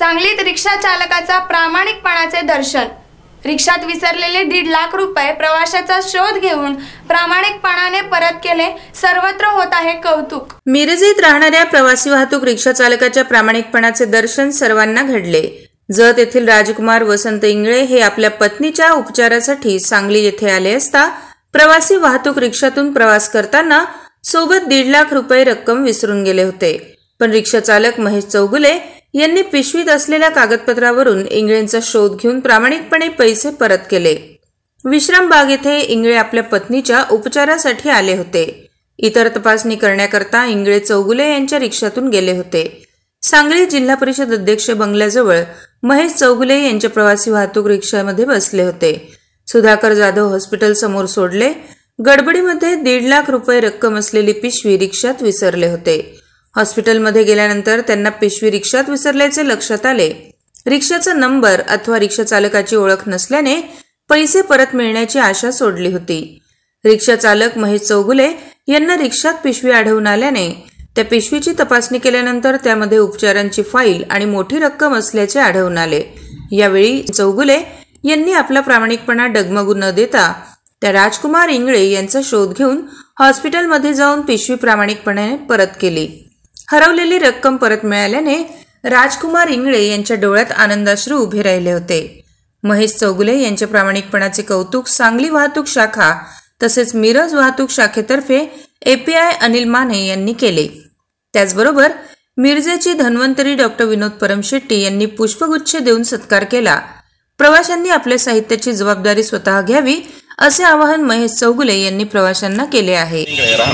सांगलीत रिक्षा चालकाचा प्रामाणिकपणाचे दर्शन। रिक्षात विसरलेले 1.5 लाख रुपये प्रवाशाचा शोध घेऊन प्रामाणिकपणाने परत केले। सर्वत्र होत आहे कौतुक। मिरजेत राहणाऱ्या प्रवासी वाहतूक रिक्षा चालकाच्या प्रामाणिकपणाचे दर्शन सर्वांना घडले। जत येथील राजकुमार वसंत इंगळे हे आपल्या पत्नीच्या उपचारासाठी सांगली येथे आले असता प्रवासी वाहतूक रिक्षातून प्रवास करताना सोबत 1.5 लाख रुपये रक्कम विसरून गेले होते। पण रिक्षा चालक महेश चौगुले यांनी पिशवीत असलेल्या कागदपत्रावरून इंगळेंचा शोध घेऊन प्रामाणिकपणे पैसे परत केले। विश्राम बाग येथे इंगळे आपल्या पत्नीच्या उपचारासाठी आले होते। इतर तपासणी करण्याकरता इंगळे चौगुले यांच्या रिक्षातून गेले होते। सांगली जिल्हा परिषद अध्यक्ष बंगल्याजवळ महेश चौगुले यांच्या प्रवासी वाहतूक रिक्षामध्ये बसले होते। सुधाकर जाधव हॉस्पिटल समोर सोडले। गडबडीमध्ये 1.5 लाख रुपये रक्कम असलेली पिशवी रिक्षात विसरले होते। हॉस्पिटलमध्ये गेल्यानंतर त्यांना पिशवी रिक्षात विसरल्याचे लक्षात आले। रिक्षाचा नंबर अथवा रिक्षा चालकाची ओळख नसल्याने पैसे परत मिळण्याची आशा सोडली होती। रिक्षा चालक महेश चौगुले यांना रिक्षात पिशवी आढळून आल्याने त्या पिशवीची तपासणी केल्यानंतर त्यामध्ये उपचारांची फाईल आणि मोठी रक्कम असल्याचे आढळून आले। यावेळी चौगुले यांनी आपला प्रामाणिकपणा डगमगू न देता त्या राजकुमार इंगळे यांचा शोध घेऊन हॉस्पिटलमध्ये जाऊन पिशवी प्रामाणिकपणे परत केली। हरवलेली रक्कम परत मिळाल्याने राजकुमार इंगळे यांच्या डोळ्यात आनंदाश्रू उभे राहिले होते। महेश चौगुले यांच्या प्रामाणिकपणाचे कौतुक सांगली वाहतूक शाखा तसेच मिरज वाहतूक शाखेतर्फे एपीआय अनिल माने यांनी केले। त्याचबरोबर मिरजेची धन्वंतरी डॉक्टर विनोद परमशेट्टी यांनी पुष्पगुच्छ देऊन सत्कार केला। प्रवाशांनी आपल्या साहित्याची जबाबदारी स्वतः घ्यावी असे आवाहन महेश चौगुले यांनी प्रवाशांना केले आहे।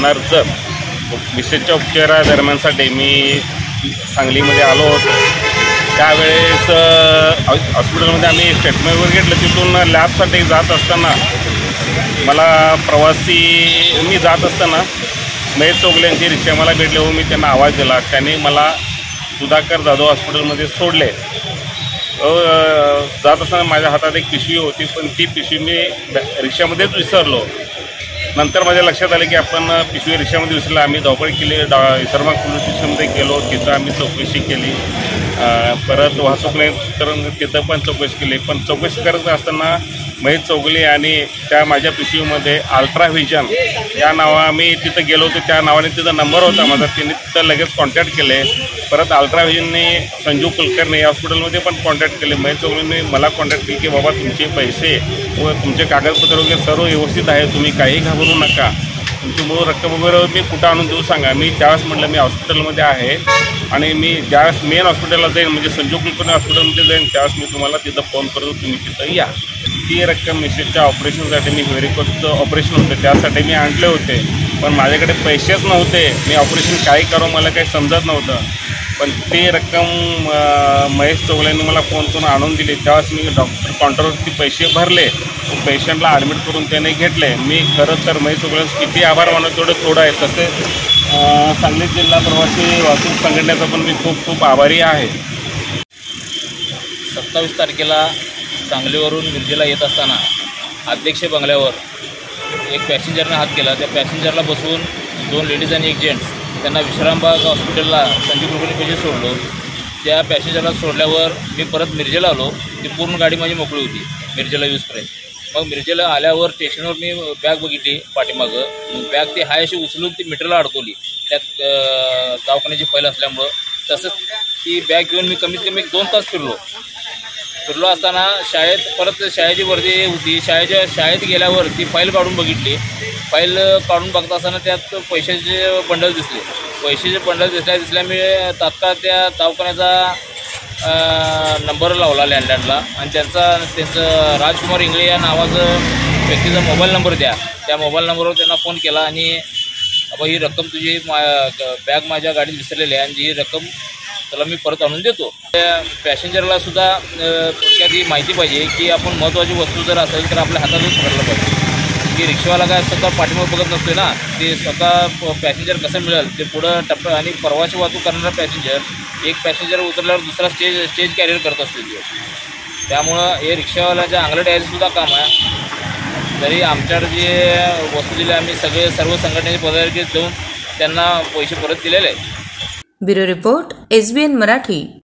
विशेषच्या उपचारादरम्यानसाठी मी सांगलीमध्ये आलो होतो। त्यावेळेस हॉस्पिटलमध्ये आम्ही स्टेटमेंट वगैरे घेतलं। तिथून लॅबसाठी जात असताना मी जात असताना महेश चौगुले यांची रिक्षा मला भेटले व मी त्यांना आवाज दिला। त्यांनी मला सुधाकर जाधव हॉस्पिटलमध्ये सोडले। जात असताना माझ्या हातात एक पिशवी होती, पण ती पिशवी मी रिक्षामध्येच विसरलो। नंतर माझ्या लक्षात आले की आपण पिशवी रिक्षामध्ये विसरला। आम्ही धावपळ केली, विसरबाग पोलीस स्टेशनमध्ये गेलो, तिथं आम्ही चौकशी केली। परत वाहतूकने तर तिथं पण चौकशी केली। पण चौकशी करत असताना महेश चौगुले आणि त्या माझ्या पिशवीमध्ये अल्ट्रा व्हिजन या आम्ही तिथं गेलो होतो, त्या नावाने तिथं नंबर होता माझा। त्यांनी तिथं लगेच कॉन्टॅक्ट केले। परत अल्ट्रा व्हिजनने संजू कुलकर्णी या हॉस्पिटलमध्ये पण कॉन्टॅक्ट केले। महेश चौगुलेंनी मला कॉन्टॅक्ट केली की बाबा तुमचे पैसे व तुमचे कागदपत्र वगैरे सर्व व्यवस्थित आहे, तुम्ही काही घाबरू नका, तुमची मूळ रक्कम वगैरे मी कुठं आणून देऊ सांगा। मी त्यावेळेस म्हटलं मी हॉस्पिटलमध्ये आहे आणि मी ज्यावेळेस मेन हॉस्पिटलला जाईन म्हणजे संजू कुलकर्णी हॉस्पिटलमध्ये जाईन त्यावेळेस मी तुम्हाला तिथं फोन करतो, तुम्ही तिथं या। ती रक्कम मिसेसच्या ऑपरेशनसाठी मी व्हेरिकोजचं ऑपरेशन होतं त्यासाठी मी आणले होते, पण माझ्याकडे पैसेच नव्हते। मी ऑपरेशन काय करू मला काही समजत नव्हतं। पण ती रक्कम महेश चौगुलेंनी मला फोन करून आणून दिली। त्यावेळेस मी डॉक्टर काउंटरवरती पैसे भरले, पेशंटला ॲडमिट करून त्याने घेतले। मी खरंच तर महेश चौगुलेंचे किती आभार मानतो तेवढं थोडं आहे। तसे सांगली जिल्हा प्रवासी वाहतूक संघटनेचा पण मी खूप खूप आभारी आहे। 27 तारखेला सांगलीवरून मिरजेला येत असताना अध्यक्ष बंगल्यावर एक पॅसेंजरने हात केला। त्या पॅसेंजरला बसवून 2 लेडीज आणि 1 जेंट्स त्यांना विश्रामबाग हॉस्पिटलला संजू कुलकर्णी पैसे सोडलो। त्या पॅसेंजरला सोडल्यावर मी परत मिरजेला आलो। ती पूर्ण गाडी माझी मोकळी होती मिरजेला यूजपर्यंत। मग मिरजेला आल्यावर स्टेशनवर मी बॅग बघितली पाठीमागं, बॅग ती हाय अशी उचलून ती मीटरला अडकवली त्यात दवाखान्याची फाईल असल्यामुळं। तसंच ती बॅग घेऊन मी कमीत कमी 2 तास फिरलो असताना परत शाळेची वर्दी होती। शाळेत गेल्यावर ती फाईल काढून बघितली। फाईल काढून बघता असताना त्यात पैशाचे बंडल दिसले। पैशाचे बंडल दिसल्या मी तात्काळ त्या दवाखान्याचा नंबर लावला लँडलाईनला आणि त्यांचं राजकुमार इंगळे या नावाचं व्यक्तीचा मोबाईल नंबर द्या। त्या मोबाईल नंबरवर त्यांना फोन केला आणि बाबा ही रक्कम तुझी बॅग माझ्या गाडीत विसरलेली आहे आणि ही रक्कम त्याला मी परत आणून देतो। त्या पॅसेंजरला सुद्धा थोडक्यात ही माहिती पाहिजे की आपण महत्त्वाची वस्तू जर असेल तर आपल्या हातातच पकडलं पाहिजे। की रिक्षावाला काय स्वतः पाठीमागे बघत नसतोय ना, ते स्वतः पॅसेंजर कसं मिळेल ते पुढं टप्प्या आणि परवाची वाहतूक करणारा पॅसेंजर एक पॅसेंजर उतरल्यावर दुसरा स्टेज कॅरियर करत असतो। त्यामुळं हे रिक्षावाल्याच्या अंगलट यायचं सुद्धा काम आहे। तरी आमच्याकडे जे वस्तू दिली आम्ही सर्व संघटनेचे पदाधिकारी देऊन त्यांना पैसे परत दिलेले आहेत। Bureau report SBN Marathi.